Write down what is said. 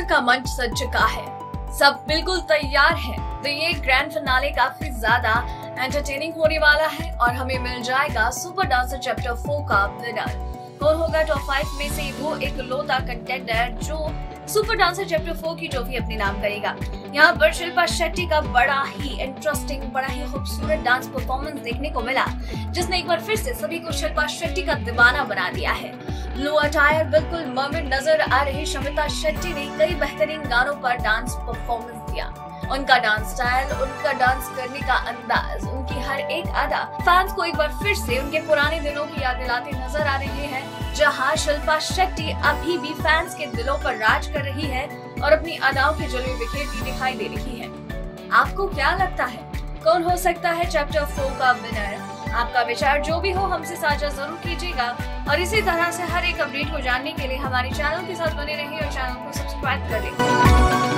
का मंच सज चुका है, सब बिल्कुल तैयार है। तो ये ग्रैंड फिनाले काफी ज्यादा एंटरटेनिंग होने वाला है और हमें मिल जाएगा सुपर डांसर चैप्टर 4 का विनर। कौन होगा टॉप 5 में से वो इकलौता कंटेंडर जो सुपर डांसर चैप्टर 4 की ट्रॉफी अपने नाम करेगा। यहाँ पर शिल्पा शेट्टी का बड़ा ही इंटरेस्टिंग, बड़ा ही खूबसूरत डांस परफॉर्मेंस देखने को मिला, जिसने एक बार फिर से सभी को शिल्पा शेट्टी का दीवाना बना दिया है। ब्लू अटायर बिल्कुल मर्मेड नजर आ रही शमिता शेट्टी ने कई बेहतरीन गानों पर डांस परफॉर्मेंस दिया। उनका डांस स्टाइल, उनका डांस करने का अंदाज, उनकी हर एक अदा फैंस को एक बार फिर से उनके पुराने दिनों की याद दिलाते नजर आ रहे हैं, जहां शिल्पा शेट्टी अभी भी फैंस के दिलों पर राज कर रही है और अपनी अदाओं के जलवे बिखेरती दिखाई दे रही है। आपको क्या लगता है, कौन हो सकता है चैप्टर 4 का विनर? आपका विचार जो भी हो हमसे साझा जरूर कीजिएगा और इसी तरह से हर एक अपडेट को जानने के लिए हमारे चैनल के साथ बने रहिए और चैनल को सब्सक्राइब करें।